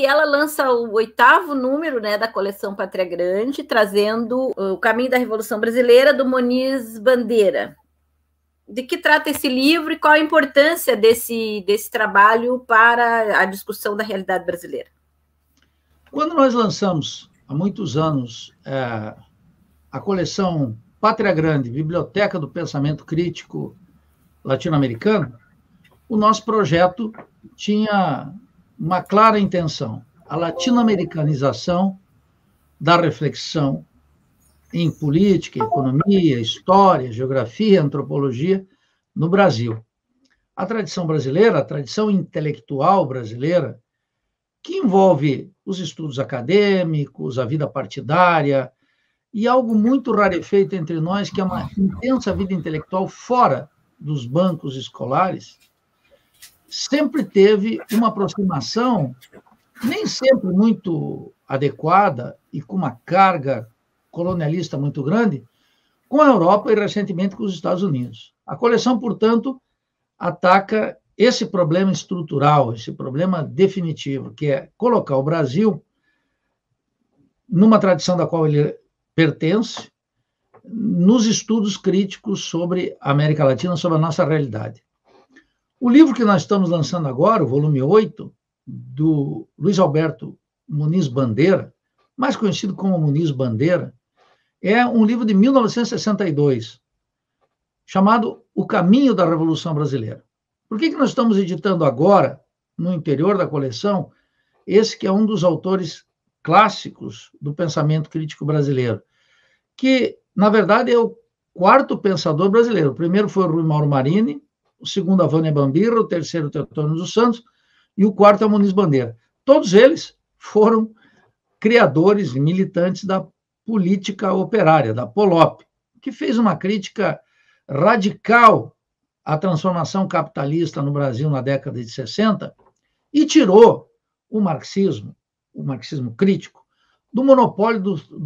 e ela lança o 8º número, né, da coleção Pátria Grande, trazendo o Caminho da Revolução Brasileira, do Muniz Bandeira. De que trata esse livro e qual a importância desse trabalho para a discussão da realidade brasileira? Quando nós lançamos, há muitos anos, a coleção Pátria Grande, Biblioteca do Pensamento Crítico Latino-Americano, o nosso projeto tinha uma clara intenção: a latino-americanização da reflexão em política, economia, história, geografia, antropologia no Brasil. A tradição brasileira, a tradição intelectual brasileira, que envolve os estudos acadêmicos, a vida partidária e algo muito rarefeito entre nós, que é uma intensa vida intelectual fora dos bancos escolares, sempre teve uma aproximação, nem sempre muito adequada e com uma carga colonialista muito grande, com a Europa e recentemente com os Estados Unidos. A coleção, portanto, ataca esse problema estrutural, esse problema definitivo, que é colocar o Brasil numa tradição da qual ele pertence, nos estudos críticos sobre a América Latina, sobre a nossa realidade. O livro que nós estamos lançando agora, o volume 8, do Luiz Alberto Muniz Bandeira, mais conhecido como Muniz Bandeira, é um livro de 1962, chamado O Caminho da Revolução Brasileira. Por que nós estamos editando agora, no interior da coleção, esse que é um dos autores clássicos do pensamento crítico brasileiro, que, na verdade, é o 4º pensador brasileiro. O primeiro foi o Rui Mauro Marini, o segundo a Vânia Bambirra, o terceiro o Teotônio dos Santos, e o 4º é o Muniz Bandeira. Todos eles foram criadores e militantes da política operária, da POLOP, que fez uma crítica radical à transformação capitalista no Brasil na década de 60 e tirou o marxismo crítico, do monopólio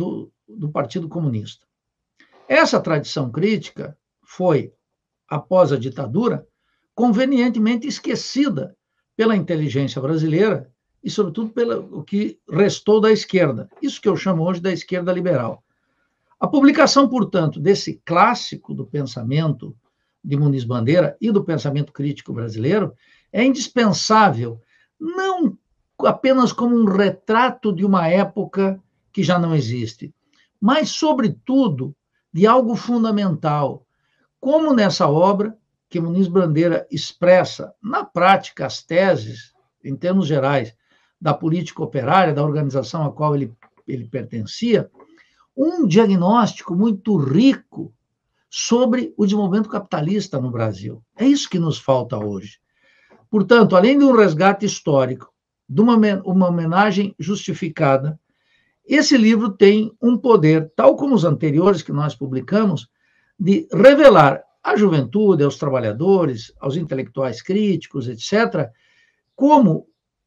do Partido Comunista. Essa tradição crítica foi, após a ditadura, convenientemente esquecida pela inteligência brasileira e, sobretudo, pelo que restou da esquerda, isso que eu chamo hoje da esquerda liberal. A publicação, portanto, desse clássico do pensamento de Muniz Bandeira e do pensamento crítico brasileiro é indispensável, não apenas como um retrato de uma época que já não existe, mas, sobretudo, de algo fundamental, como nessa obra que Muniz Bandeira expressa, na prática, as teses, em termos gerais, da política operária, da organização a qual ele pertencia, um diagnóstico muito rico sobre o desenvolvimento capitalista no Brasil. É isso que nos falta hoje. Portanto, além de um resgate histórico, de uma homenagem justificada, esse livro tem um poder, tal como os anteriores que nós publicamos, de revelar à juventude, aos trabalhadores, aos intelectuais críticos, etc., como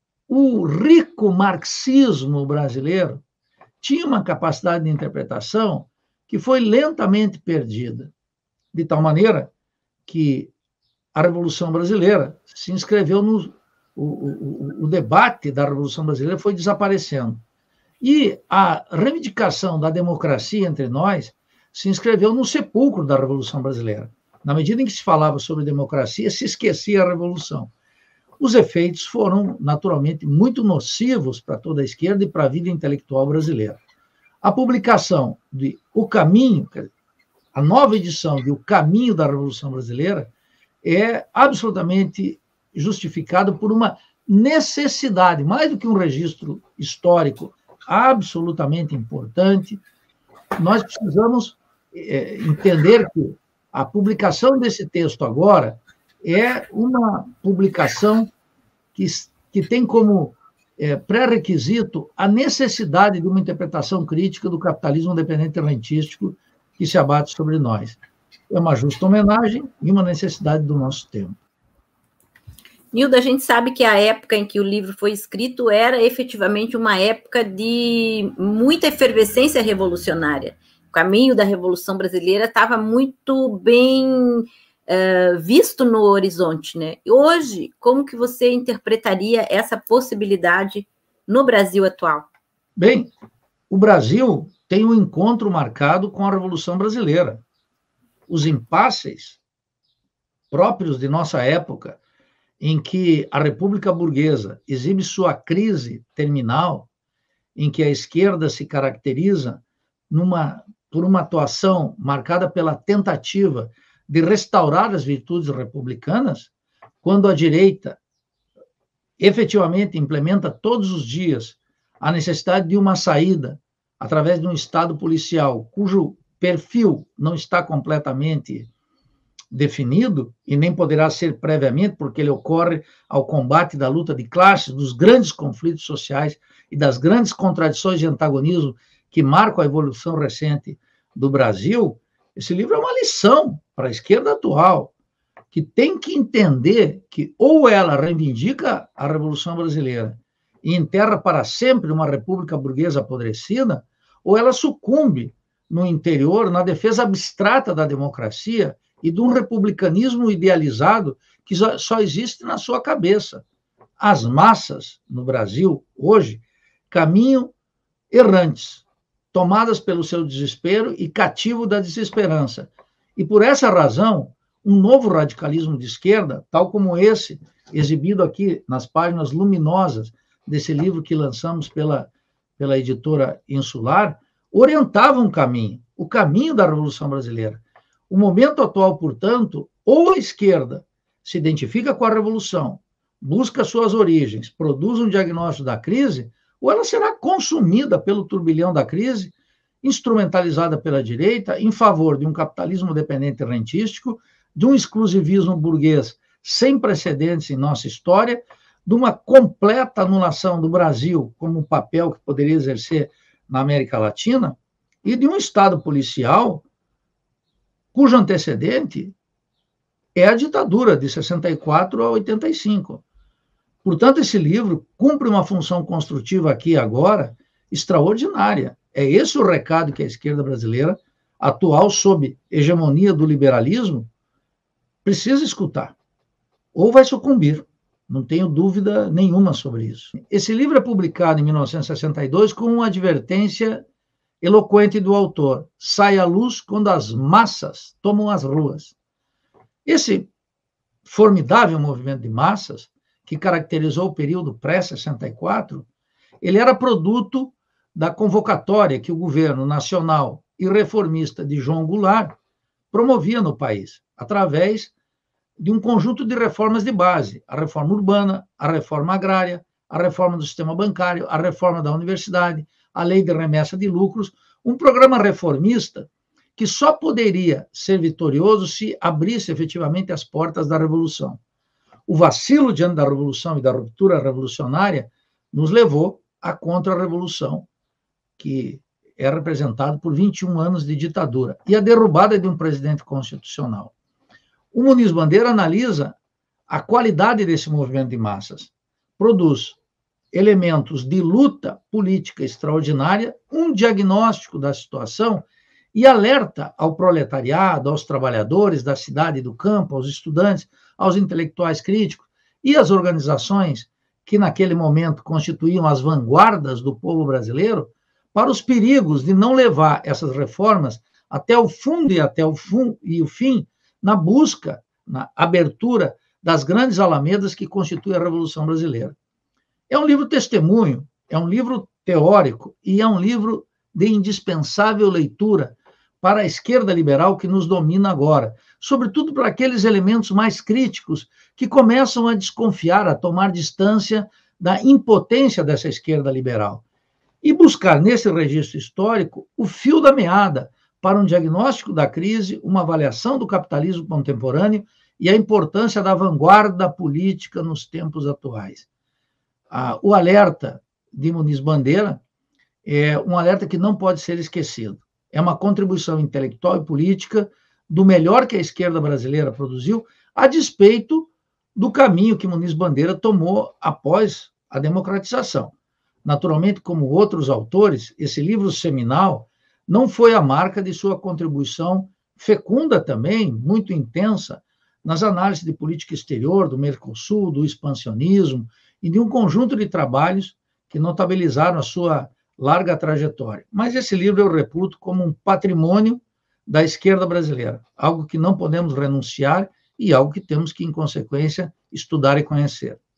o rico marxismo brasileiro tinha uma capacidade de interpretação que foi lentamente perdida, de tal maneira que a Revolução Brasileira se inscreveu no... O debate da Revolução Brasileira foi desaparecendo. E a reivindicação da democracia entre nós se inscreveu no sepulcro da Revolução Brasileira. Na medida em que se falava sobre democracia, se esquecia a Revolução. Os efeitos foram, naturalmente, muito nocivos para toda a esquerda e para a vida intelectual brasileira. A publicação de O Caminho, a nova edição de O Caminho da Revolução Brasileira, é absolutamente justificada por uma necessidade, mais do que um registro histórico absolutamente importante. Nós precisamos entender que a publicação desse texto agora é uma publicação que tem como pré-requisito a necessidade de uma interpretação crítica do capitalismo dependente rentístico que se abate sobre nós. É uma justa homenagem e uma necessidade do nosso tempo. Nilda, a gente sabe que a época em que o livro foi escrito era efetivamente uma época de muita efervescência revolucionária. O caminho da Revolução Brasileira estava muito bem visto no horizonte, né? E hoje, como que você interpretaria essa possibilidade no Brasil atual? Bem, o Brasil tem um encontro marcado com a Revolução Brasileira. Os impasses próprios de nossa época, em que a República Burguesa exibe sua crise terminal, em que a esquerda se caracteriza por uma atuação marcada pela tentativa de restaurar as virtudes republicanas, quando a direita efetivamente implementa todos os dias a necessidade de uma saída através de um Estado policial, cujo perfil não está completamente definido e nem poderá ser previamente, porque ele ocorre ao combate da luta de classes, dos grandes conflitos sociais e das grandes contradições e antagonismo que marcam a evolução recente do Brasil. Esse livro é uma lição para a esquerda atual, que tem que entender que ou ela reivindica a Revolução Brasileira e enterra para sempre uma república burguesa apodrecida, ou ela sucumbe no interior, na defesa abstrata da democracia e de um republicanismo idealizado que só existe na sua cabeça. As massas no Brasil, hoje, caminham errantes, tomadas pelo seu desespero e cativo da desesperança. E por essa razão, um novo radicalismo de esquerda, tal como esse, exibido aqui nas páginas luminosas desse livro que lançamos pela editora Insular, orientava um caminho, o caminho da Revolução Brasileira. O momento atual, portanto, ou a esquerda se identifica com a Revolução, busca suas origens, produz um diagnóstico da crise, ou ela será consumida pelo turbilhão da crise, instrumentalizada pela direita em favor de um capitalismo dependente e rentístico, de um exclusivismo burguês sem precedentes em nossa história, de uma completa anulação do Brasil como um papel que poderia exercer na América Latina e de um Estado policial cujo antecedente é a ditadura de 64 a 85. Portanto, esse livro cumpre uma função construtiva aqui e agora extraordinária. É esse o recado que a esquerda brasileira, atual sob hegemonia do liberalismo, precisa escutar. Ou vai sucumbir. Não tenho dúvida nenhuma sobre isso. Esse livro é publicado em 1962 com uma advertência eloquente do autor: sai à luz quando as massas tomam as ruas. Esse formidável movimento de massas, que caracterizou o período pré-64, ele era produto da convocatória que o governo nacional e reformista de João Goulart promovia no país, através de um conjunto de reformas de base: a reforma urbana, a reforma agrária, a reforma do sistema bancário, a reforma da universidade, a lei de remessa de lucros, um programa reformista que só poderia ser vitorioso se abrisse efetivamente as portas da Revolução. O vacilo diante da Revolução e da ruptura revolucionária nos levou à contra-revolução, que é representado por 21 anos de ditadura, e a derrubada de um presidente constitucional. O Muniz Bandeira analisa a qualidade desse movimento de massas, produz elementos de luta política extraordinária, um diagnóstico da situação e alerta ao proletariado, aos trabalhadores da cidade e do campo, aos estudantes, aos intelectuais críticos e às organizações que naquele momento constituíam as vanguardas do povo brasileiro, para os perigos de não levar essas reformas até o fundo e o fim, na busca, na abertura das grandes alamedas que constituem a Revolução Brasileira. É um livro testemunho, é um livro teórico e é um livro de indispensável leitura para a esquerda liberal que nos domina agora, sobretudo para aqueles elementos mais críticos que começam a desconfiar, a tomar distância da impotência dessa esquerda liberal. E buscar nesse registro histórico o fio da meada para um diagnóstico da crise, uma avaliação do capitalismo contemporâneo e a importância da vanguarda política nos tempos atuais. O alerta de Muniz Bandeira é um alerta que não pode ser esquecido. É uma contribuição intelectual e política do melhor que a esquerda brasileira produziu, a despeito do caminho que Muniz Bandeira tomou após a democratização. Naturalmente, como outros autores, esse livro seminal não foi a marca de sua contribuição fecunda também, muito intensa, nas análises de política exterior, do Mercosul, do expansionismo e de um conjunto de trabalhos que notabilizaram a sua larga trajetória. Mas esse livro eu reputo como um patrimônio da esquerda brasileira, algo que não podemos renunciar e algo que temos que, em consequência, estudar e conhecer.